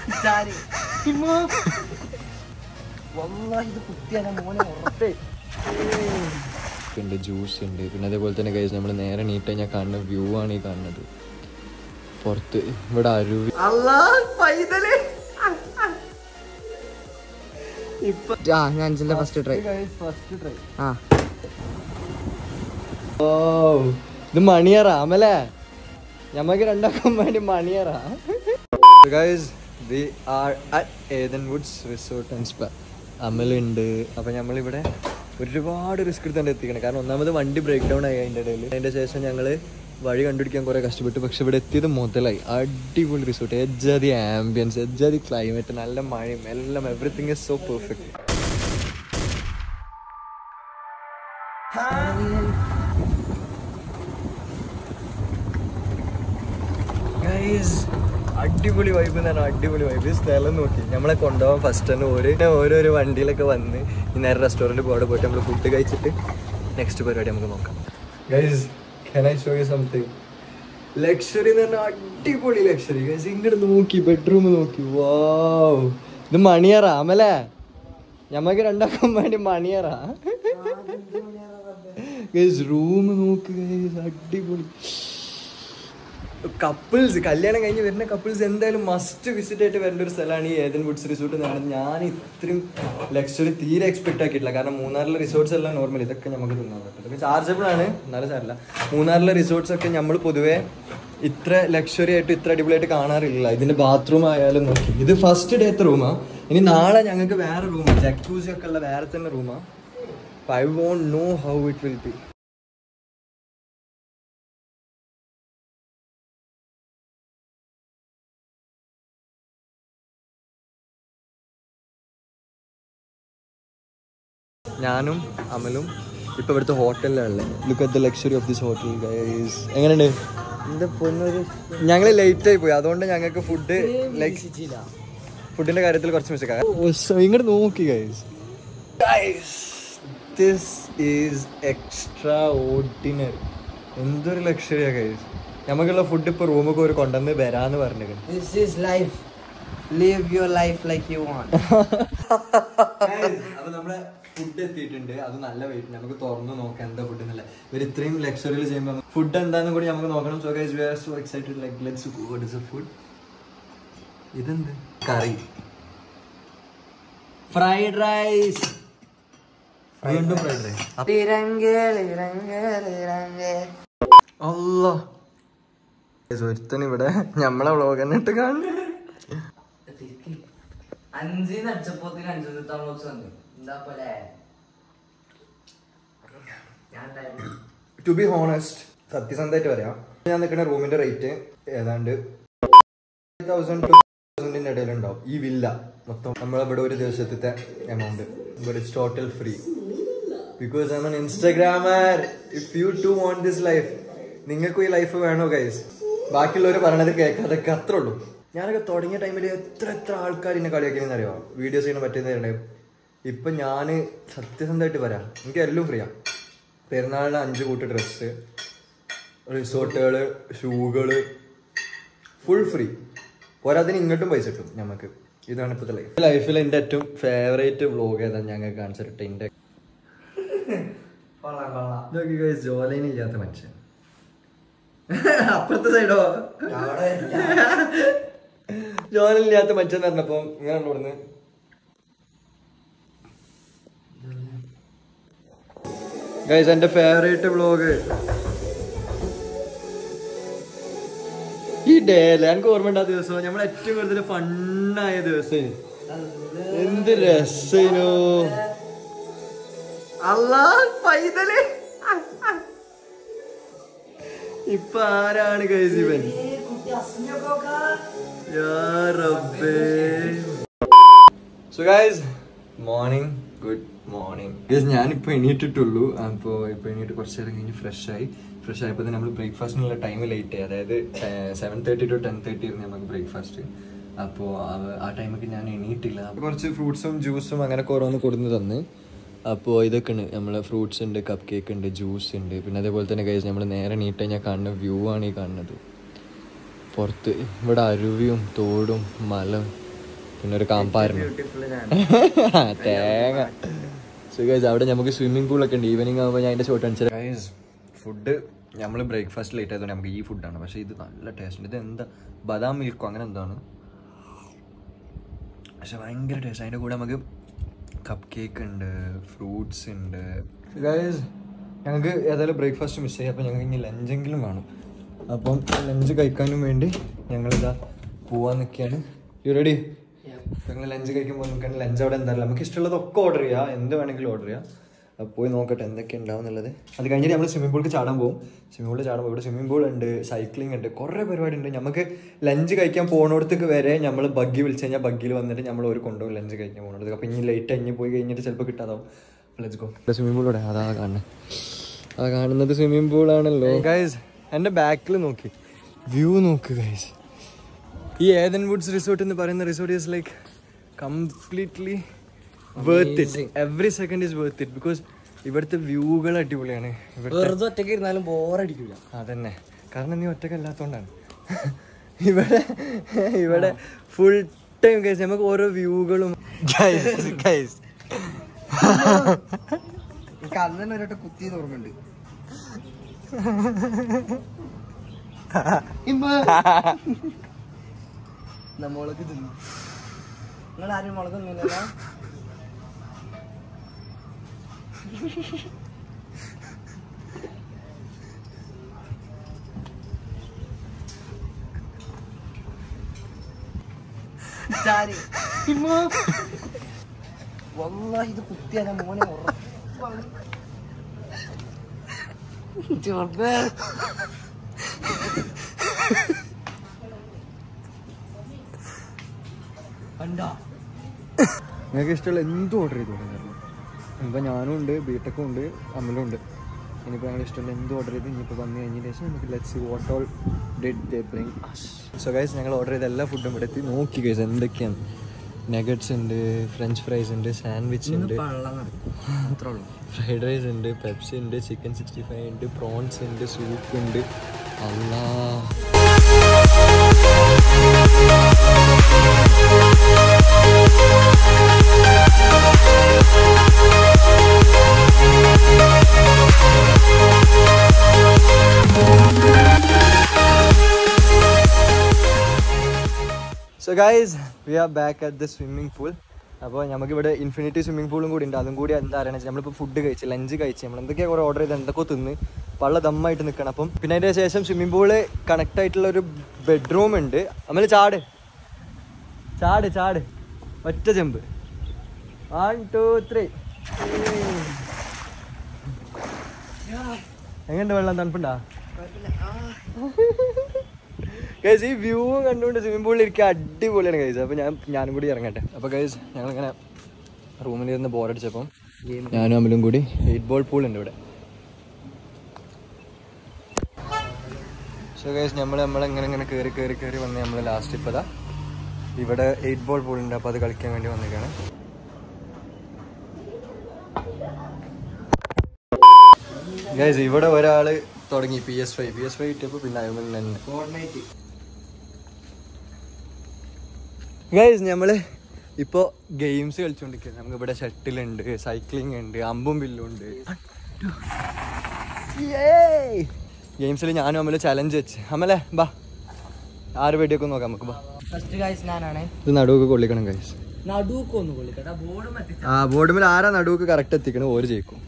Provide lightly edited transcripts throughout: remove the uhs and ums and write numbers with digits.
ഉണ്ട്, ജ്യൂസ് ഉണ്ട്. പിന്നെ അതേപോലെ തന്നെ ഗൈസ് നമ്മൾ നേരെ നീട്ട് കഴിഞ്ഞാൽ കാണുന്ന വ്യൂ ആണ് ഈ കാണുന്നത്. പുറത്ത് ഇവിടെ അരുവി. ഇത് മണിയറ അമലേ, ഞമ്മക്ക് രണ്ടാക്കാൻ വേണ്ടി മണിയറാ. Guys we are at Ethan Woods Resort and Spa. അമലുണ്ട്. അപ്പം നമ്മളിവിടെ ഒരുപാട് റിസ്ക് എടുത്താണ്ട് എത്തിക്കണം. കാരണം ഒന്നാമത് വണ്ടി ബ്രേക്ക് ഡൗൺ ആയി അതിൻ്റെ ഇടയിൽ. അതിൻ്റെ ശേഷം ഞങ്ങൾ വഴി കണ്ടുപിടിക്കാൻ കുറേ കഷ്ടപ്പെട്ടു. പക്ഷെ ഇവിടെ എത്തിയത് മുതലായി. അടിപൊളി റിസോർട്ട്, എജ്ജാതി ആംബിയൻസ്, എജ്ജാതി ക്ലൈമറ്റ്, നല്ല മഴയും എല്ലാം, എവറിത്തിങ് ഈസ് സോ പെർഫെക്റ്റ്. അടിപൊളി വൈബ് എന്ന് പറഞ്ഞാൽ അടിപൊളി വൈബ്. സ്ഥലം നോക്കി നമ്മളെ കൊണ്ടുപോകാൻ ഫസ്റ്റ് തന്നെ ഓരോരോ വണ്ടിയിലൊക്കെ വന്ന് നേരെ റെസ്റ്റോറൻറ്റിൽ അവിടെ പോയിട്ട് നമ്മൾ ഫുഡ് കഴിച്ചിട്ട് നെക്സ്റ്റ് പരിപാടി നമുക്ക് നോക്കാം. Guys can I show you something? Luxury എന്ന് പറഞ്ഞാൽ അടിപൊളി ലക്ഷറി. ഗൈസ് ഇങ്ങോട്ട് നോക്കി, ബെഡ്റൂം നോക്കി. വാവ്, ഇത് മണിയറാ അമലേ, ഞമ്മക്ക് രണ്ടാക്കാൻ വേണ്ടി മണിയറാ. ഗൈസ് റൂം നോക്ക് ഗൈസ്, അടിപൊളി. കപ്പിൾസ്, കല്യാണം കഴിഞ്ഞ് വരുന്ന കപ്പിൾസ് എന്തായാലും മസ്റ്റ് വിസിറ്റ് ആയിട്ട് വരേണ്ട ഒരു സ്ഥലമാണ് ഈ ഏതൻ വുഡ്സ് റിസോർട്ട് എന്നാണ്. ഞാൻ ഇത്രയും ലക്ഷറി തീരെ എക്സ്പെക്ട് ആക്കിയിട്ടില്ല. കാരണം മൂന്നാറിലെ റിസോർട്ട്സ് എല്ലാം നോർമൽ, ഇതൊക്കെ നമുക്ക് തിന്നാൻ പറ്റും, ഇതൊക്കെ ചാർജബിൾ ആണ്, എന്നാലും സാരമില്ല. മൂന്നാറിലെ റിസോർട്ട്സ് ഒക്കെ നമ്മൾ പൊതുവേ ഇത്ര ലക്ഷറി ആയിട്ട് ഇത്ര അടിപൊളിയായിട്ട് കാണാറില്ല. ഇതിന്റെ ബാത്റൂം ആയാലും നോക്കി, ഇത് ഫസ്റ്റ് ഡേത്തെ റൂമാണ്. ഇനി നാളെ ഞങ്ങൾക്ക് വേറെ റൂമാണ്, ജക്കൂസി ഒക്കെ ഉള്ള വേറെ തന്നെ റൂമാണ്. I want know how it will be. ഞാനും അമലും ഇപ്പൊ ഇവിടുത്തെ ഹോട്ടലിലാണ്. Look at the luxury of this hotel guys. എങ്ങനെയുണ്ട്? ഞങ്ങൾ ലേറ്റ് ആയി പോയി, അതുകൊണ്ട് ഞങ്ങൾക്ക് ഫുഡിന്റെ കാര്യത്തിൽ കുറച്ച് മിസ്റ്റേക്ക്. ഇങ്ങോട്ട് നോക്കി guys, this is extraordinary. എന്തൊരു ലക്ഷറിയാ ഗൈസ്. നമുക്കുള്ള ഫുഡ് ഇപ്പൊ റൂമൊക്കെ ഒരു കൊണ്ടുവന്ന് വരാന്ന് പറഞ്ഞിരിക്കുന്നു. Live your life like you want. അപ്പൊ നമ്മളെ ഫുഡ് എത്തിയിട്ടുണ്ട്. അത് നല്ല വെയിറ്റ്, നമുക്ക് തുറന്നു നോക്കാം എന്താ ഫുഡ് എന്നല്ല. ഇവർ ഇത്രയും ലക്ഷറിയിൽ ചെയ്യുമ്പോൾ ഫുഡ് എന്താണെന്നും കൂടി നമുക്ക് നോക്കണം. So guys we are so excited, like let's go. What is the food? ഇതെന്ത് കറി? Fried rice. വീണ്ടും ഫ്രൈഡ് റൈസ്. അല്ലാ, ഒരുത്തൻ ഇവിടെ നമ്മളെ വ്ളോഗ് തന്നെ ഇട്ട് കാണുന്നു. ടു ബി ഹോണസ്റ്റ്, സത്യസന്ധമായിട്ട് പറയാം, ഞാൻ നിൽക്കുന്ന റൂമിന്റെ റേറ്റ് ഏതാണ്ട് 1000 ഇടയിലുണ്ടാവും. ഈ വില്ല മൊത്തം നമ്മളിവിടെ ഒരു ദിവസത്തെ amount. But it's total free because I am an Instagrammer. If you to want this life, നിങ്ങൾക്കും ഈ ലൈഫ് വേണോ ഗൈസ്? ബാക്കിയുള്ളവർ പറയണത് കേൾക്കാതൊക്കെ അത്രേ ഉള്ളൂ. ഞാനൊക്കെ തുടങ്ങിയ ടൈമിൽ എത്ര ആൾക്കാർ എന്നെ കളിയാക്കിയെന്ന് അറിയാമോ, വീഡിയോസ് ചെയ്യാൻ പറ്റുന്നതിനിടെ. ഇപ്പം ഞാൻ സത്യസന്ധമായിട്ട് പറയാം, എനിക്ക് എല്ലാം ഫ്രീയാണ്. പെരുന്നാളിന് 5 കൂട്ട് ഡ്രസ്സ്, റിസോർട്ടുകൾ, ഷൂകൾ, ഫുൾ ഫ്രീ. പോരാതിന് ഇങ്ങോട്ടും പൈസ കിട്ടും നമുക്ക്. ഇതാണ് ഇപ്പോഴത്തെ ലൈഫിൽ എൻ്റെ ഏറ്റവും ഫേവറേറ്റ് വ്ളോഗ് ഏതാണ് ഞങ്ങൾക്ക് കാണിച്ചിട്ട്. എൻ്റെ ജോലൈനില്ലാത്ത മനുഷ്യൻ. അപ്പുറത്തെ സൈഡോ ജോലില്ലാത്ത മനുഷ്യൻ പറഞ്ഞപ്പോ ഇങ്ങനെ ഇവിടുന്ന് ഗൈസ് എന്റെ ഫേവറേറ്റ് വ്ളോഗ് ഈ ഡേ അല്ലേ. എനിക്ക് ഓർമ്മ ഉണ്ടാ ദിവസം നമ്മൾ ഏറ്റവും കൂടുതൽ ഫണ്ണായ ദിവസം. എന്ത് രസനോ അല്ലാ പൈതല്. ഇപ്പൊ ആരാണ് ഗൈസ് ഇവൻ? So guys morning, good morning guys. ഞാനിപ്പോൾ എണീറ്റിട്ടുള്ളൂ. അപ്പോൾ ഇപ്പോൾ എണീറ്റ് കുറച്ച് നേരം കഴിഞ്ഞ് ഫ്രഷ് ആയപ്പോൾ തന്നെ നമ്മൾ ബ്രേക്ക്ഫാസ്റ്റിനുള്ള ടൈം ലേറ്റ് ആയി. അതായത് 7:30 to 10:30 ആയിരുന്നു നമുക്ക് ബ്രേക്ക്ഫാസ്റ്റ്. അപ്പോൾ ആ ടൈമൊക്കെ ഞാൻ എണീറ്റില്ല. കുറച്ച് ഫ്രൂട്ട്സും ജ്യൂസും അങ്ങനെ ഓരോന്ന് കൊടുന്ന് തന്ന്. അപ്പോൾ ഇതൊക്കെ ഉണ്ട്, നമ്മളെ ഫ്രൂട്ട്സ് ഉണ്ട്, കപ്പ് കേക്ക് ഉണ്ട്, ജ്യൂസ് ഉണ്ട്. പിന്നെ അതേപോലെ തന്നെ ഗൈസ് നമ്മൾ നേരെ എണീറ്റ് കഴിഞ്ഞാൽ കാണുന്ന വ്യൂ ആണ് ഈ കാണുന്നത്. പുറത്ത് ഇവിടെ അരുവിയും തോടും മല പിന്നെ ഒരു കാമ്പായിരുന്നു തേങ്ങ. സോ ഗൈസ് അവിടെ നമുക്ക് സ്വിമ്മിംഗ് പൂളൊക്കെ ഉണ്ട്. ഈവനിങ് ആകുമ്പോൾ ഞാൻ അതിൻ്റെ ഷോട്ട് കാണിച്ചത്. ഗൈസ് ഫുഡ് നമ്മൾ ബ്രേക്ക്ഫാസ്റ്റ് ലേറ്റ് ആയതുകൊണ്ട് നമുക്ക് ഈ ഫുഡാണ്. പക്ഷേ ഇത് നല്ല ടേസ്റ്റ് ഉണ്ട്. ഇത് എന്താ ബദാം മിൽക്കോ അങ്ങനെ എന്താണ്, പക്ഷെ ഭയങ്കര ടേസ്റ്റ്. അതിൻ്റെ കൂടെ നമുക്ക് കപ്പ് കേക്ക് ഉണ്ട്, ഫ്രൂട്ട്സ് ഉണ്ട്. ഗൈസ് ഞങ്ങൾക്ക് ഏതായാലും ബ്രേക്ക്ഫാസ്റ്റ് മിസ് ചെയ്യാം. അപ്പോൾ ഞങ്ങൾക്ക് ഇനി ലഞ്ചെങ്കിലും വേണം. അപ്പം ലഞ്ച് കഴിക്കാനും വേണ്ടി ഞങ്ങളിതാ പോവാൻ നിൽക്കുകയാണ്. You ready? ഞങ്ങൾ ലഞ്ച് കഴിക്കുമ്പോൾ നിൽക്കുകയാണ്. ലഞ്ച് അവിടെ എന്തായാലും നമുക്ക് ഇഷ്ടമുള്ളതൊക്കെ ഓർഡർ ചെയ്യാം, എന്ത് വേണമെങ്കിലും ഓർഡർ ചെയ്യാം. അപ്പോൾ പോയി നോക്കട്ടെ എന്തൊക്കെ ഉണ്ടാവും എന്നുള്ളത്. അത് കഴിഞ്ഞിട്ട് നമ്മൾ സ്വിമ്മിംഗ് പൂളിൽ ചാടാൻ പോകും. സ്വിമ്മിംഗ് പൂളിൽ ചാടാൻ പോകും. ഇവിടെ സ്വിമ്മിംഗ് പൂൾ ഉണ്ട്, സൈക്ലിംഗ് ഉണ്ട്, കുറേ പരിപാടി ഉണ്ട്. നമുക്ക് ലഞ്ച് കഴിക്കാൻ പോകുന്നിടത്തേക്ക് വരെ നമ്മൾ ബഗ്ഗി വിളിച്ച് കഴിഞ്ഞാൽ ബഗ്ഗിൽ വന്നിട്ട് നമ്മൾ ഒരു കൊണ്ടുപോകും ലഞ്ച് കഴിക്കാൻ പോകുന്നത്. അപ്പോൾ ഇനി ലേറ്റ് കഴിഞ്ഞ് പോയി കഴിഞ്ഞിട്ട് ചിലപ്പോൾ കിട്ടാതാവും. Let's go. സ്വിമ്മിംഗ് പൂളോടെ അതാ കാണുന്നത്, ആ കാണുന്നത് സ്വിമ്മിംഗ് പൂളാണല്ലോ. ഗൈസ് എൻ്റെ ബാക്കിൽ നോക്കി വ്യൂ നോക്ക് ഗൈസ്. ഈ ഏതൻ വുഡ്സ് റിസോർട്ട് എന്ന് പറയുന്ന resort is like completely worth it. Every second is worth it because ഇവിടുത്തെ വ്യൂകൾ അടിപൊളിയാണ്. ഒറ്റയ്ക്ക് ഇരുന്നാലും ബോറടിക്കില്ല. അതന്നെ, കാരണം നീ ഒറ്റക്കല്ലാത്തോണ്ടാണ്. ഇവിടെ ഫുൾ ടൈം ഗൈസ് നമുക്ക് ഓരോ വ്യൂകളും. അന്ന് തന്നെ ഒരോട്ട് കുത്തി ഓർമ്മയുണ്ട്. മുളക് തിന്നു. നിങ്ങൾ ആരും മുളക് തിന്നില്ലല്ലോ. ഇത് കുത്തിയാ മോനെ ഉറപ്പാണ്. നിങ്ങൾക്ക് ഇഷ്ടമുള്ള എന്തും ഓർഡർ ചെയ്തു തുടങ്ങാറുണ്ട്. ഇപ്പം ഞാനും ഉണ്ട്, ബിടെക്കും ഉണ്ട്, അമ്മലും ഉണ്ട്. ഇനിയിപ്പോൾ ഞങ്ങൾ ഇഷ്ടമുള്ള എന്തും ഓർഡർ ചെയ്ത് ഇനിയിപ്പോൾ വന്നു കഴിഞ്ഞതിന് ശേഷം നമുക്ക് let's see what all did they bring us. So guys ഞങ്ങൾ ഓർഡർ ചെയ്ത എല്ലാ ഫുഡും ഇവിടെ എത്തി. നോക്കി ഗൈസ് എന്തൊക്കെയാണ്. നഗറ്റ്സ് ഉണ്ട്, ഫ്രഞ്ച് ഫ്രൈസ് ഉണ്ട്, സാൻഡ്വിച്ച് ഉണ്ട്, ഫ്രൈഡ് റൈസ് ഉണ്ട്, പെപ്സി ഉണ്ട്, ചിക്കൻ 65 ഉണ്ട്, പ്രോൺസ് ഉണ്ട്, സൂപ്പ് ഉണ്ട്. അല്ലാ so guys we are back at the swimming pool. അപ്പോൾ നമുക്കിവിടെ ഇൻഫിനിറ്റി സ്വിമ്മിംഗ് പൂളും കൂടി ഉണ്ട്. അതും കൂടി എന്താ പറയുക, നമ്മളിപ്പോൾ ഫുഡ് കഴിച്ച് ലഞ്ച് കഴിച്ച് നമ്മൾ എന്തൊക്കെയാണ് കുറേ ഓർഡർ ചെയ്ത് എന്തൊക്കെ തിന്ന് പള്ള ദമ്മായിട്ട് നിൽക്കണം. അപ്പം പിന്നെ അതിൻ്റെ ശേഷം സ്വിമ്മിംഗ് പൂള് കണക്ട് ആയിട്ടുള്ള ഒരു ബെഡ്റൂം ഉണ്ട്. നമ്മൾ ചാട് ചാട് ചാട് ഒറ്റ ജമ്പ് 1 2 3. എങ്ങനെയുണ്ട് വെള്ളം? തണുപ്പുണ്ടാ? ഗൈസ് ഈ വ്യൂവും കണ്ടുകൊണ്ട് സ്വിമ്മിംഗ് പൂളിൽ ഇരിക്കുക അടിപൊളിയാണ് ഗൈസ്. അപ്പോൾ ഞാനും കൂടി ഇറങ്ങട്ടെ. അപ്പോൾ ഗൈസ് ഞങ്ങളിങ്ങനെ റൂമിലിരുന്ന് ബോറടിച്ചപ്പം ഞാനും അമ്മലും കൂടി 8 ബോൾ പൂൾ ഉണ്ട് ഇവിടെ. സോ ഗൈസ് നമ്മളെങ്ങനെ കയറി വന്ന് നമ്മൾ ലാസ്റ്റ് ഇപ്പോൾ ദാ ഇവിടെ 8 ബോൾ പൂൾ ഉണ്ട്. അപ്പോൾ അത് കളിക്കാൻ വേണ്ടി വന്നിരിക്കുകയാണ്. ഗൈസ് ഇവിടെ ഒരാൾ തുടങ്ങി PS5 കിട്ടിയപ്പോൾ പിന്നെ അയമിൽ തന്നെ ഗൈസ് നമ്മൾ ഇപ്പോൾ ഗെയിംസ് കളിച്ചുകൊണ്ടിരിക്കുന്നത്. നമുക്ക് ഇവിടെ ഷട്ടിലുണ്ട്, സൈക്ലിംഗ് ഉണ്ട്, അമ്പും വില്ലും ഉണ്ട്. ഗെയിംസിൽ ഞാനും അമ്മല് ചലഞ്ച് വെച്ച്. അമ്മലെ ബാ 6 വെടിയൊക്കെ നോക്കാം നമുക്ക്. ബാ ഫസ്റ്റ് ഗൈസ് ഞാനാണ്. ഇത് നടുവൊക്കെ കൊള്ളിക്കണം ഗൈസ്. നടുവൊക്കെ കൊള്ളിക്കട്ടെ. ആ ബോർഡുമിൽ ആരാ നടുവൊക്കെ കറക്റ്റ് എത്തിക്കണം ഓര് ജയിക്കും.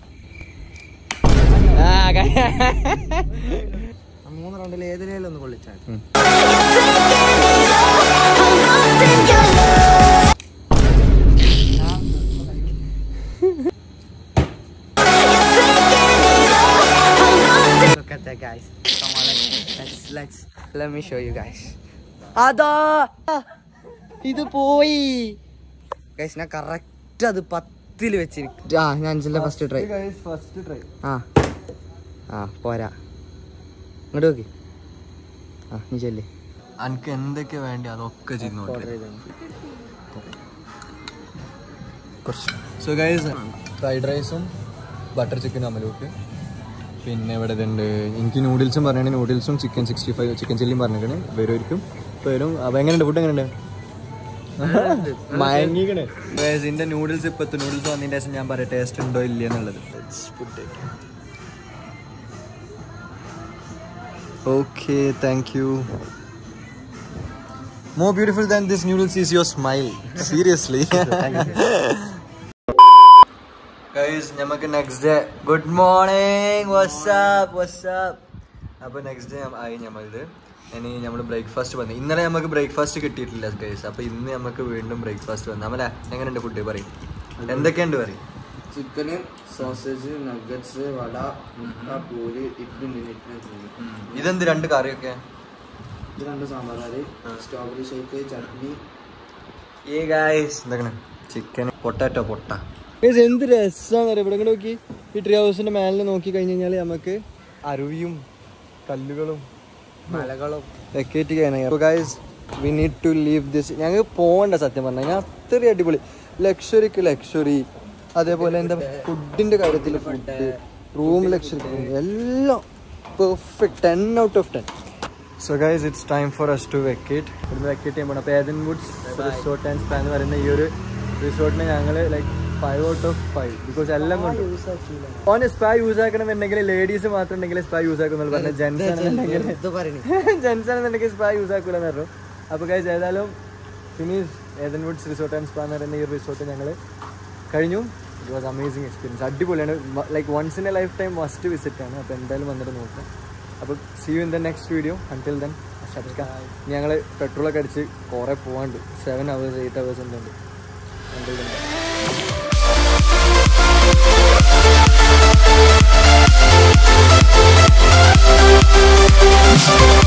3 റൗണ്ടിൽ ഏതിലേലും ഒന്ന് കൊള്ളിച്ചാൽ. Look at that guys. Come on, let me show you guys. അതാ ഇത് പോയി ഗൈസ്. ഞാൻ കറക്റ്റ് അത് 10 വെച്ചിരിക്കും. ഞാൻ അഞ്ചിന്റെ ഫസ്റ്റ് ട്രൈ. ആ പോരാ, ഇങ്ങോട്ട് നോക്കി. നീ ചെല്ലേ. എനിക്ക് എന്തൊക്കെ വേണ്ടി അതൊക്കെ ചെയ്യുന്നു. സോ ഗൈസ് ഫ്രൈഡ് റൈസും ബട്ടർ ചിക്കനും അമലൂക്ക്. പിന്നെ ഇവിടെ ഇതുണ്ട്. എനിക്ക് നൂഡിൽസും പറഞ്ഞിട്ടുണ്ട്. നൂഡിൽസും ചിക്കൻ 65 ചിക്കൻ ചില്ലിയും പറഞ്ഞിട്ടുണ്ട്. വരുമായിരിക്കും. ഇപ്പോൾ വരും. അപ്പോൾ എങ്ങനെയുണ്ട് ഫുഡ്? എങ്ങനെയുണ്ട്? മയങ്ങിക്കണേ. ഇതിന്റെ നൂഡിൽസ് ഇപ്പത്തെ നൂഡിൽസ് വന്നതിന്റെ ശേഷം ഞാൻ പറയാം ടേസ്റ്റ് ഉണ്ടോ ഇല്ല എന്നുള്ളത്. Okay, thank you. More beautiful than this noodles is your smile. Seriously. Guys, നമുക്ക് next day. Good morning. What's up? What's up? അപ്പോൾ നെക്സ്റ്റ് ഡേ ആയി നമ്മളത്. ഇനി നമ്മൾ ബ്രേക്ക്ഫാസ്റ്റ് വന്നു. ഇന്നലെ നമുക്ക് ബ്രേക്ക്ഫാസ്റ്റ് കിട്ടിയിട്ടില്ല ഗൈസ്. അപ്പോൾ ഇന്ന് നമുക്ക് വീണ്ടും ബ്രേക്ക്ഫാസ്റ്റ് വന്നു. നമ്മളെ എങ്ങനെയുണ്ട് ഫുഡ് പറയും, എന്തൊക്കെയുണ്ട് പറയും? Chicken, sausage, nuggets, vada, puri, idli. ഇതെന്ത് രണ്ട് കറിയൊക്കെ? ഇത് രണ്ട് സാമ്പാർ കറി, സ്ട്രോബെറി ഷേക്ക്, ചട്നി. ഏ ഗൈസ് എന്തൊക്കെയാണ്? ചിക്കൻ, പൊട്ടാറ്റോ പൊട്ട. എന്ത് രസമാണ് ഇവിടെ നോക്കി. ഈ ട്രീ ഹൗസിന്റെ മേലെ നോക്കി കഴിഞ്ഞ് കഴിഞ്ഞാൽ നമുക്ക് അരുവിയും കല്ലുകളും മലകളും ഒക്കെ guys we need to leave this. ഞങ്ങൾക്ക് പോകണ്ട സത്യം പറഞ്ഞാൽ. ഞാൻ അത്രയും അടിപൊളി ലക്ഷറിക്ക് ലക്ഷറി, അതേപോലെ എന്താ ഫുഡിന്റെ കാര്യത്തിൽ ഫുഡ്, റൂം ലക്ഷറി, എല്ലാം perfect 10 out of 10. So guys it's time for us to vacate. ഇവിടുന്ന് വെക്കേറ്റ് ചെയ്യുമ്പോൾ അപ്പോൾ Ethan Woods Resort and Spa എന്ന് പറയുന്ന ഈ ഒരു റിസോർട്ടിന് ഞങ്ങൾ ലൈക്ക് 5 out of 5 ബിക്കോസ് എല്ലാം കൊണ്ട് ഓൻ സ്പാ യൂസ് ആക്കണമെന്നുണ്ടെങ്കിൽ ലേഡീസ് മാത്രം ഉണ്ടെങ്കിൽ സ്പാ യൂസ് ആക്കുന്നുള്ളൂ. പറഞ്ഞാൽ ജെൻസ് ആണെന്നുണ്ടെങ്കിൽ സ്പാ യൂസ് ആക്കൂലെന്ന് പറഞ്ഞു. അപ്പോൾ ഗൈസ് ഏതായാലും finish Ethan Woods Resort and Spa എന്ന് പറയുന്ന ഈ റിസോർട്ട് ഞങ്ങൾ കഴിഞ്ഞു. It was amazing experience. അടിപൊളിയാണ്. Like once in a lifetime must visit ആണ്. അപ്പോൾ എന്തായാലും വന്നിട്ട് നോക്കാം. അപ്പോൾ see you in the next video. Until then ഞങ്ങൾ പെട്രോളൊക്കെ അടിച്ച് കുറേ പോകാണ്ട് 7 hours 8 hours എന്തുണ്ട്. Until then